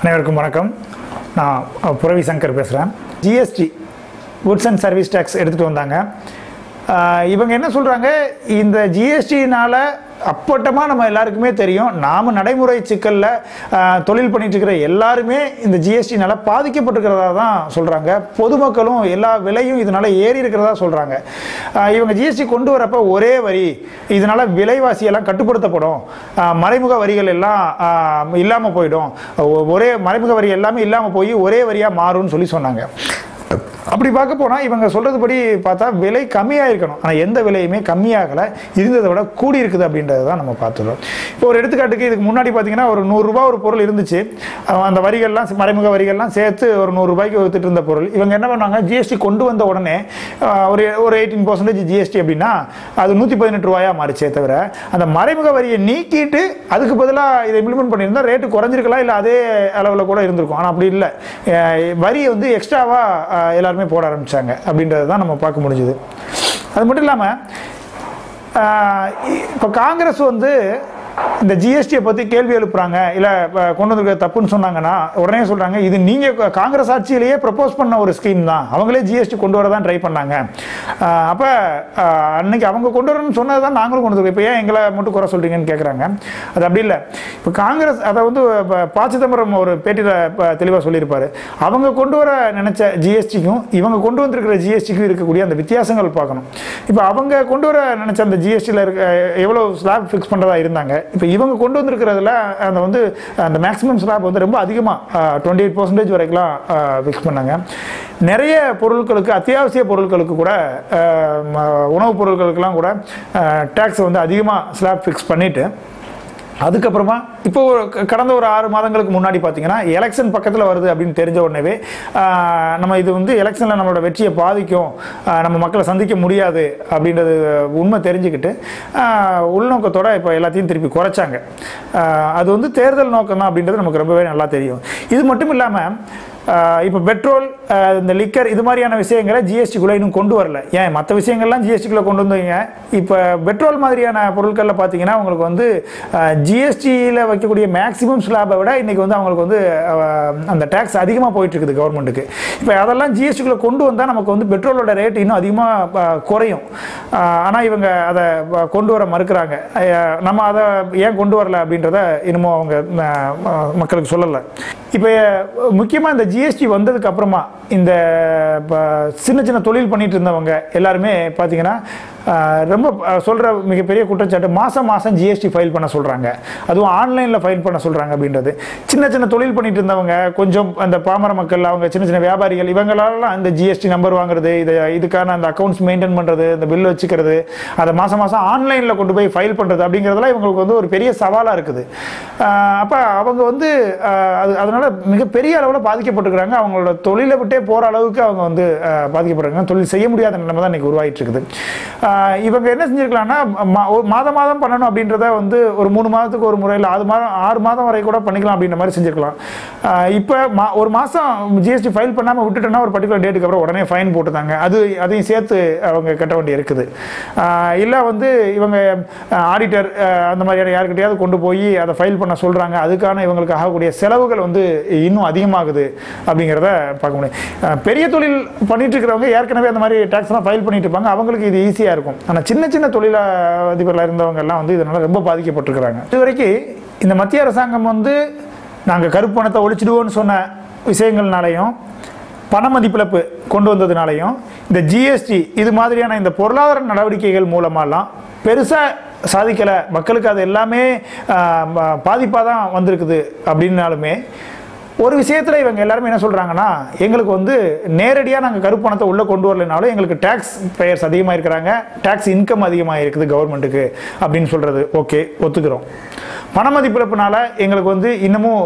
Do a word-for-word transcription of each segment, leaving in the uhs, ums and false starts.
அனைவருக்கும் வணக்கம். நான் புரவி சங்கர் பேசுகிறேன். GST goods and service tax எடுத்துகிட்டு வந்தாங்க. இவங்க என்ன சொல்கிறாங்க, இந்த ஜிஎஸ்டினால் அப்பட்டமாக நம்ம எல்லாருக்குமே தெரியும், நாம் நடைமுறை சிக்கலில் தொழில் பண்ணிட்டு இருக்கிற எல்லாருமே இந்த ஜிஎஸ்டினால் பாதிக்கப்பட்டிருக்கிறதா தான் சொல்கிறாங்க. பொதுமக்களும் எல்லா விலையும் இதனால் ஏறி இருக்கிறதா சொல்கிறாங்க. இவங்க ஜிஎஸ்டி கொண்டு வரப்போ ஒரே வரி, இதனால் விலைவாசியெல்லாம் கட்டுப்படுத்தப்படும், மறைமுக வரிகள் எல்லாம் இல்லாமல் போயிடும், ஒரே மறைமுக வரி எல்லாமே இல்லாமல் போய் ஒரே வரியாக மாறும்னு சொல்லி சொன்னாங்க. அப்படி பார்க்க போனால் இவங்க சொல்கிறதுபடி பார்த்தா விலை கம்மியாக இருக்கணும், ஆனால் எந்த விலையுமே கம்மியாகலை, இருந்ததை விட கூடி இருக்குது அப்படின்றது தான் நம்ம பார்த்துருவோம். இப்போ ஒரு எடுத்துக்காட்டுக்கு இதுக்கு முன்னாடி பார்த்தீங்கன்னா ஒரு நூறுரூவா ஒரு பொருள் இருந்துச்சு, அந்த வரிகள்லாம் மறைமுக வரிகள்லாம் சேர்த்து ஒரு நூறுரூபாய்க்கு வித்துட்டு இருந்த பொருள் இவங்க என்ன பண்ணாங்க, ஜிஎஸ்டி கொண்டு வந்த உடனே ஒரு ஒரு எயிட்டீன் பர்சன்டேஜ் ஜிஎஸ்டி அப்படின்னா அது நூற்றி பதினெட்டு ரூபாயாக மாறிச்சே தவிர அந்த மறைமுக வரியை நீக்கிட்டு அதுக்கு பதிலாக இதை இம்ப்ளிமெண்ட் பண்ணியிருந்தால் ரேட்டு குறைஞ்சிருக்கலாம், இல்லை அதே அளவில் கூட இருந்திருக்கும். ஆனால் அப்படி இல்லை, வரியை வந்து எக்ஸ்ட்ராவாக எல்லாருமே போட ஆரம்பிச்சாங்க அப்படின்றது தான் நம்ம பார்க்க முடிஞ்சுது. அது மட்டும் இல்லாமல் இப்போ காங்கிரஸ் வந்து இந்த ஜிஎஸ்டியை பற்றி கேள்வி எழுப்புறாங்க, இல்லை கொண்டு வந்திருக்க தப்புன்னு சொன்னாங்கன்னா உடனே சொல்கிறாங்க, இது நீங்கள் காங்கிரஸ் ஆட்சியிலேயே ப்ரப்போஸ் பண்ண ஒரு ஸ்கீம் தான், அவங்களே ஜிஎஸ்டி கொண்டு வர தான் ட்ரை பண்ணாங்க, அப்போ அன்னைக்கு அவங்க கொண்டு வரணும்னு சொன்னது தான் நாங்களும் கொண்டு வந்துருக்கோம், இப்போ ஏன் எங்களை மட்டும் குறை சொல்கிறீங்கன்னு கேட்குறாங்க. அது அப்படி இல்லை. இப்போ காங்கிரஸ் அதை வந்து ப சிதம்பரம் ஒரு பேட்டியில் தெளிவாக சொல்லியிருப்பார், அவங்க கொண்டு வர நினச்ச ஜிஎஸ்டிக்கும் இவங்க கொண்டு வந்திருக்கிற ஜிஎஸ்டிக்கும் இருக்கக்கூடிய அந்த வித்தியாசங்கள் பார்க்கணும். இப்போ அவங்க கொண்டு வர நினச்ச அந்த ஜிஎஸ்டியில் இருக்க எவ்வளோ ஸ்லாப் ஃபிக்ஸ் பண்ணுறதா இருந்தாங்க, இப்போ இவங்க கொண்டு வந்திருக்கிறதுல அந்த வந்து அந்த மேக்ஸிமம் ஸ்லாப் வந்து ரொம்ப அதிகமாக டுவெண்ட்டி எயிட் பர்சன்டேஜ் வரைக்கும்லாம் ஃபிக்ஸ் பண்ணாங்க. நிறைய பொருட்களுக்கு, அத்தியாவசிய பொருட்களுக்கு கூட, உணவுப் பொருட்களுக்கெல்லாம் கூட டேக்ஸ் வந்து அதிகமாக ஸ்லாப் ஃபிக்ஸ் பண்ணிவிட்டு அதுக்கப்புறமா இப்போ கடந்த ஒரு ஆறு மாதங்களுக்கு முன்னாடி பார்த்தீங்கன்னா எலெக்ஷன் பக்கத்தில் வருது அப்படின்னு தெரிஞ்ச உடனே நம்ம இது வந்து எலெக்ஷனில் நம்மளோட வெற்றியை பாதிக்கும், நம்ம மக்களை சந்திக்க முடியாது அப்படின்றது உண்மை தெரிஞ்சுக்கிட்டு உள்நோக்கத்தோடு இப்போ எல்லாத்தையும் திருப்பி குறைச்சாங்க. அது வந்து தேர்தல் நோக்கம் தான் அப்படின்றது நமக்கு ரொம்பவே நல்லா தெரியும். இது மட்டும் இல்லாமல் இப்போ பெட்ரோல், இந்த லிக்கர், இது மாதிரியான விஷயங்களை ஜிஎஸ்டிக்குள்ளே இன்னும் கொண்டு வரல. ஏன் மற்ற விஷயங்கள்லாம் ஜிஎஸ்டிக்குள்ளே கொண்டு வந்தீங்க, இப்போ பெட்ரோல் மாதிரியான பொருட்களில் பார்த்தீங்கன்னா உங்களுக்கு வந்து ஜிஎஸ்டியில் வைக்கக்கூடிய மேக்ஸிமம் ஸ்லாபை விட இன்றைக்கி வந்து அவங்களுக்கு வந்து அந்த டேக்ஸ் அதிகமாக போயிட்டுருக்குது கவர்மெண்ட்டுக்கு. இப்போ அதெல்லாம் ஜிஎஸ்டிக்குள்ளே கொண்டு வந்தால் நமக்கு வந்து பெட்ரோலோட ரேட் இன்னும் அதிகமாக குறையும். ஆனால் இவங்க அதை கொண்டு வர மறுக்கிறாங்க. நம்ம அதை ஏன் கொண்டு வரல அப்படின்றத இன்னமும் அவங்க மக்களுக்கு சொல்லலை. இப்போ முக்கியமாக இந்த ஜிஎஸ்டி வந்ததுக்கு அப்புறமா இந்த சின்ன சின்ன தொழில் பண்ணிட்டு இருந்தவங்க எல்லாருமே பார்த்தீங்கன்னா ரொம்ப சொல்கிற மிகப்பெரிய குற்றச்சாட்டு, மாதம் மாதம் ஜிஎஸ்டி ஃபைல் பண்ண சொல்கிறாங்க, அதுவும் ஆன்லைனில் ஃபைல் பண்ண சொல்கிறாங்க அப்படின்றது. சின்ன சின்ன தொழில் பண்ணிட்டு இருந்தவங்க, கொஞ்சம் அந்த பாமர மக்கள், அவங்க சின்ன சின்ன வியாபாரிகள், இவங்களாலாம் இந்த ஜிஎஸ்டி நம்பர் வாங்குறது, இதை இதுக்கான அந்த அக்கௌண்ட்ஸ் மெயின்டைன் பண்ணுறது, இந்த பில் வச்சுக்கிறது, அதை மாதம் மாதம் ஆன்லைனில் கொண்டு போய் ஃபைல் பண்ணுறது அப்படிங்கிறதெல்லாம் இவங்களுக்கு வந்து ஒரு பெரிய சவாலாக இருக்குது. அப்போ அவங்க வந்து அது அதனால் மிகப்பெரிய அளவில் பாதிக்கப்பட்டிருக்கிறாங்க. அவங்களோட தொழிலை விட்டே போகிற அளவுக்கு அவங்க வந்து பாதிக்கப்படுறாங்க. தொழில் செய்ய முடியாத நிலைமை தான் இன்றைக்கி உருவாகிட்டு இருக்குது. இவங்க என்ன செஞ்சிருக்கலாம்னா, மாதம் மாதம் பண்ணணும் அப்படின்றத வந்து ஒரு மூணு மாதத்துக்கு ஒரு முறையில் ஆறு மாதம் ஆறு மாதம் வரை கூட பண்ணிக்கலாம் அப்படின்ற மாதிரி செஞ்சுருக்கலாம். இப்போ மா ஒரு மாதம் ஜிஎஸ்டி ஃபைல் பண்ணாமல் விட்டுட்டோன்னா ஒரு பர்டிகுலர் டேட்டுக்கு அப்புறம் உடனே ஃபைன் போட்டுட்டாங்க, அது அதையும் சேர்த்து அவங்க கட்ட வேண்டி இருக்குது. இல்லை வந்து இவங்க ஆடிட்டர் அந்த மாதிரியான யாருக்கிட்டையாவது கொண்டு போய் அதை ஃபைல் பண்ண சொல்கிறாங்க, அதுக்கான இவங்களுக்கு ஆகக்கூடிய செலவுகள் வந்து இன்னும் அதிகமாகுது அப்படிங்கிறத பார்க்க முடியும். பெரிய தொழில் பண்ணிட்டு இருக்கிறவங்க ஏற்கனவே அந்த மாதிரி டேக்ஸ்லாம் ஃபைல் பண்ணிட்டு இருப்பாங்க, அவங்களுக்கு இது ஈஸியாக இருக்கும். ஆனால் சின்ன சின்ன தொழிலதிபர்களாக இருந்தவங்க எல்லாம் வந்து இதனால் ரொம்ப பாதிக்கப்பட்டிருக்கிறாங்க. இதுவரைக்கும் இந்த மத்திய அரசாங்கம் வந்து நாங்கள் கருப்பு பணத்தை ஒழிச்சிடுவோன்னு சொன்ன விஷயங்கள்னாலையும், பண மதிப்பிழப்பு கொண்டு வந்ததுனாலையும், இந்த ஜிஎஸ்டி இது மாதிரியான இந்த பொருளாதார நடவடிக்கைகள் மூலமாலாம் பெருசாக சாதிக்கலை, மக்களுக்கு அது எல்லாமே பாதிப்பாக தான் வந்திருக்குது அப்படின்னாலுமே ஒரு விஷயத்தில் இவங்க எல்லாருமே என்ன சொல்கிறாங்கன்னா, எங்களுக்கு வந்து நேரடியாக நாங்கள் கருப்பு பணத்தை உள்ளே கொண்டு வரலைனாலும் எங்களுக்கு டேக்ஸ் பேயர்ஸ் அதிகமாக இருக்கிறாங்க, டேக்ஸ் இன்கம் அதிகமாக இருக்குது கவர்மெண்ட்டுக்கு அப்படின்னு சொல்கிறது ஓகே, ஒத்துக்கிறோம். பண மதிப்பிழப்புனால எங்களுக்கு வந்து இன்னமும்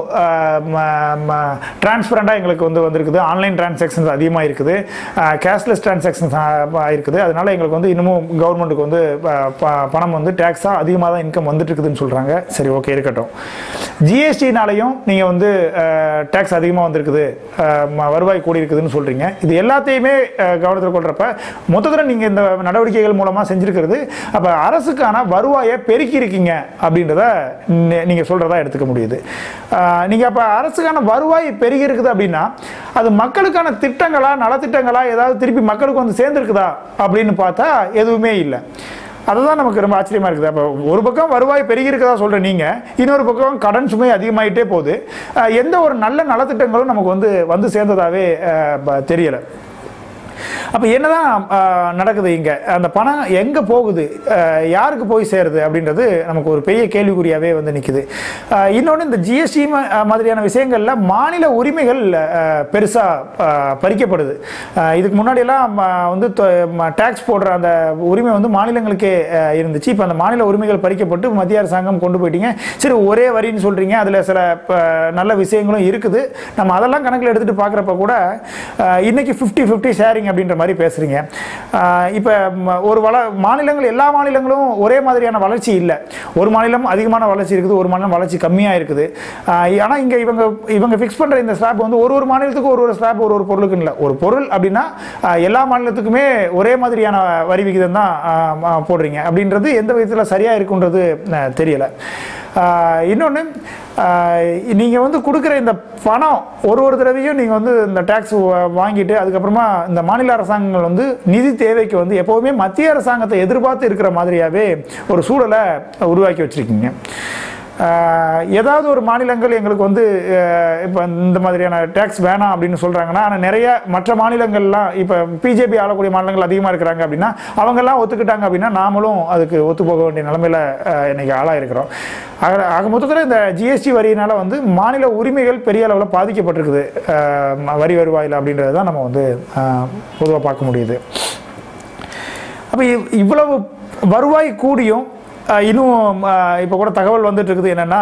டிரான்ஸ்பரண்டாக எங்களுக்கு வந்து வந்திருக்குது, ஆன்லைன் டிரான்சாக்ஷன்ஸ் அதிகமாக இருக்குது, கேஷ்லெஸ் டிரான்சாக்ஷன்ஸ் ஆகிருக்குது, அதனால் எங்களுக்கு வந்து இன்னமும் கவர்மெண்ட்டுக்கு வந்து பணம் வந்து டேக்ஸாக அதிகமாக தான் இன்கம் வந்துட்டு இருக்குதுன்னு சொல்கிறாங்க. சரி, ஓகே, இருக்கட்டும். ஜிஎஸ்டினாலையும் நீங்கள் வந்து டேக்ஸ் அதிகமாக வந்திருக்குது, வருவாய் கூடி இருக்குதுன்னு சொல்கிறீங்க. இது எல்லாத்தையுமே கவனத்தில் கொள்கிறப்ப மொத்தத்தில் நீங்கள் இந்த நடவடிக்கைகள் மூலமாக செஞ்சுருக்கிறது அப்போ அரசுக்கான வருவாயை பெருக்கி இருக்கீங்க அப்படின்றத நீங்கள் சொல்கிறதா எடுத்துக்க முடியுது. நீங்கள் அப்போ அரசுக்கான வருவாய் பெருகி இருக்குது அப்படின்னா அது மக்களுக்கான திட்டங்களா நலத்திட்டங்களா ஏதாவது திருப்பி மக்களுக்கு வந்து சேர்ந்துருக்குதா அப்படின்னு பார்த்தா எதுவுமே இல்லை. அதுதான் நமக்கு ரொம்ப ஆச்சரியமா இருக்குது. அப்போ ஒரு பக்கம் வருவாய் பெருகி இருக்கதா சொல்ற நீங்க, இன்னொரு பக்கம் கடன் சுமை அதிகமாயிட்டே போகுது. எந்த ஒரு நல்ல நலத்திட்டங்களும் நமக்கு வந்து வந்து சேர்ந்ததாவே தெரியல. அப்போ என்னதான் நடக்குது இங்கே? அந்த பணம் எங்கே போகுது, யாருக்கு போய் சேருது அப்படின்றது நமக்கு ஒரு பெரிய கேள்விக்குறியாகவே வந்து நிற்குது. இன்னொன்று, இந்த ஜிஎஸ்டி மாதிரியான விஷயங்களில் மாநில உரிமைகள் பெருசாக பறிக்கப்படுது. இதுக்கு முன்னாடியெல்லாம் வந்து டேக்ஸ் போடுற அந்த உரிமை வந்து மாநிலங்களுக்கே இருந்துச்சு. இப்போ அந்த மாநில உரிமைகள் பறிக்கப்பட்டு மத்திய அரசாங்கம் கொண்டு போயிட்டீங்க. சரி, ஒரே வரின்னு சொல்கிறீங்க, அதில் சில நல்ல விஷயங்களும் இருக்குது. நம்ம அதெல்லாம் கணக்கில் எடுத்துகிட்டு பார்க்குறப்ப கூட இன்னைக்கு ஃபிஃப்டி ஃபிஃப்டி ஷேரிங் அப்படின்ற மாதிரி பேசுறீங்க. இப்போ ஒரு வள மாநிலங்கள் எல்லா மாநிலங்களும் ஒரே மாதிரியான வளர்ச்சி இல்லை. ஒரு மாநிலம் அதிகமான வளர்ச்சி இருக்குது, ஒரு மாநிலம் வளர்ச்சி கம்மியாக இருக்குது. ஆனால் இங்கே இவங்க இவங்க ஃபிக்ஸ் பண்ணுற இந்த ஸ்லாப் வந்து ஒரு ஒரு மாநிலத்துக்கும் ஒரு ஒரு ஸ்லாப் ஒரு ஒரு பொருளுக்கு இல்லை. ஒரு பொருள் அப்படின்னா எல்லா மாநிலத்துக்குமே ஒரே மாதிரியான வரி விகிதம் தான் போடுறீங்க. அப்படின்றது எந்த விதத்தில் சரியாக இருக்குன்றது தெரியல. இன்னொன்று, நீங்கள் வந்து கொடுக்குற இந்த பணம் ஒரு ஒரு தடவையும் நீங்கள் வந்து இந்த டேக்ஸ் வாங்கிட்டு அதுக்கப்புறமா இந்த மாநில அரசாங்கங்கள் வந்து நிதி தேவைக்கு வந்து எப்போவுமே மத்திய அரசாங்கத்தை எதிர்பார்த்து இருக்கிற மாதிரியாகவே ஒரு சூழலை உருவாக்கி வச்சுருக்கீங்க. ஏதாவது ஒரு மாநிலங்கள் எங்களுக்கு வந்து இப்போ இந்த மாதிரியான டேக்ஸ் வேணாம் அப்படின்னு சொல்கிறாங்கன்னா, ஆனால் நிறைய மற்ற மாநிலங்கள்லாம் இப்போ பிஜேபி ஆளக்கூடிய மாநிலங்கள் அதிகமாக இருக்கிறாங்க அப்படின்னா அவங்கெல்லாம் ஒத்துக்கிட்டாங்க அப்படின்னா நாமளும் அதுக்கு ஒத்து போக வேண்டிய நிலைமையில் இன்னைக்கு ஆளாக இருக்கிறோம். ஆக ஆக மொத்தத்தில் இந்த ஜிஎஸ்டி வரியினால் வந்து மாநில உரிமைகள் பெரிய அளவில் பாதிக்கப்பட்டிருக்குது வரி வருவாயில் அப்படின்றது தான் நம்ம வந்து பொதுவாக பார்க்க முடியுது. அப்போ இவ்வளவு வருவாய் கூடியும் இன்னும் இப்போ கூட தகவல் வந்துட்டு இருக்குது என்னென்னா,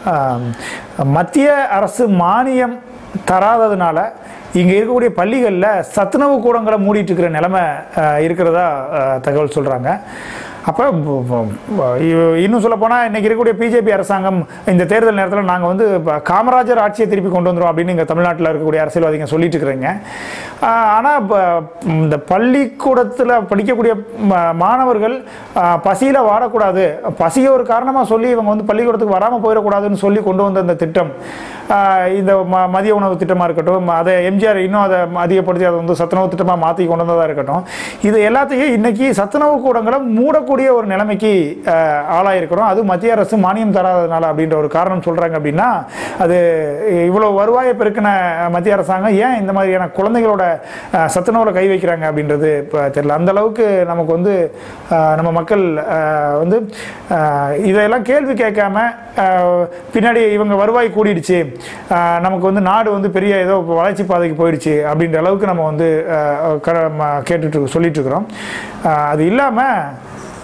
மத்திய அரசு மானியம் தராததுனால இங்கே இருக்கக்கூடிய பள்ளிகளில் சத்துணவு கூடங்களை மூடிட்டு இருக்கிற நிலைமை இருக்கிறதா தகவல் சொல்கிறாங்க. அப்போ இன்னும் சொல்லப்போனால் இன்றைக்கி இருக்கக்கூடிய பிஜேபி அரசாங்கம் இந்த தேர்தல் நேரத்தில் நாங்கள் வந்து காமராஜர் ஆட்சியை திருப்பி கொண்டு வந்துடும் அப்படின்னு இங்கே தமிழ்நாட்டில் இருக்கக்கூடிய அரசியல்வாதிகள் சொல்லிட்டு இருக்கிறீங்க. ஆனால் இப்போ இந்த பள்ளிக்கூடத்தில் படிக்கக்கூடிய மாணவர்கள் பசியில் வாடக்கூடாது, பசியை ஒரு காரணமாக சொல்லி இவங்க வந்து பள்ளிக்கூடத்துக்கு வராமல் போயிடக்கூடாதுன்னு சொல்லி கொண்டு வந்த அந்த திட்டம், இந்த ம மதிய உணவு திட்டமாக இருக்கட்டும், அதை எம்ஜிஆர் இன்னும் அதை அதிகப்படுத்தி அதை வந்து சத்துணவு திட்டமாக மாற்றி கொண்டு வந்ததாக இருக்கட்டும், இது எல்லாத்தையும் இன்றைக்கி சத்துணவு கூடங்களை மூடக்கூடிய ஒரு நிலைமைக்கு ஆளாயிருக்கிறோம். அது மத்திய அரசு மானியம் தராததுனால அப்படின்ற ஒரு காரணம் சொல்கிறாங்க. அப்படின்னா அது இவ்வளோ வருவாயை பெருக்கின மத்திய அரசாங்கம் ஏன் இந்த மாதிரியான குழந்தைகளோட சத்துணவில் கை வைக்கிறாங்க அப்படின்றது இப்போ தெரியல. அந்த அளவுக்கு நமக்கு வந்து நம்ம மக்கள் வந்து இதெல்லாம் கேள்வி கேட்காம பின்னாடி இவங்க வருவாய் கூடிடுச்சு, நமக்கு வந்து நாடு வந்து பெரிய ஏதோ வளர்ச்சி பாதைக்கு போயிடுச்சு அப்படின்ற அளவுக்கு நம்ம வந்து கேட்டுட்டு சொல்லிட்டு இருக்கிறோம். அது இல்லாமல்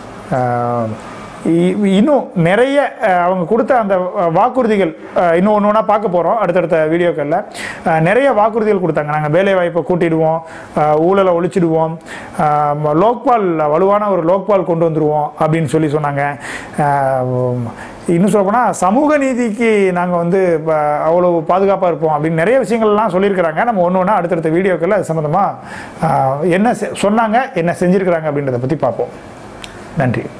இன்னும் நிறைய அவங்க கொடுத்த அந்த வாக்குறுதிகள் இன்னும் ஒன்று ஒன்றா பார்க்க போகிறோம் அடுத்தடுத்த வீடியோக்களில். நிறைய வாக்குறுதிகள் கொடுத்தாங்க. நாங்கள் வேலை வாய்ப்பை கூட்டிடுவோம், ஊழலை ஒழிச்சிடுவோம், லோக்பால் வலுவான ஒரு லோக்பால் கொண்டு வந்துடுவோம் அப்படின்னு சொல்லி சொன்னாங்க. இன்னும் சொல்லப்போனால் சமூக நீதிக்கு நாங்கள் வந்து அவ்வளோ பாதுகாப்பாக இருப்போம் அப்படின்னு நிறைய விஷயங்கள்லாம் சொல்லியிருக்கிறாங்க. நம்ம ஒன்று ஒன்றா அடுத்தடுத்த வீடியோக்களில் அது சம்மந்தமாக என்ன சொன்னாங்க, என்ன செஞ்சுருக்கிறாங்க அப்படின்றத பற்றி பார்ப்போம். நன்றி.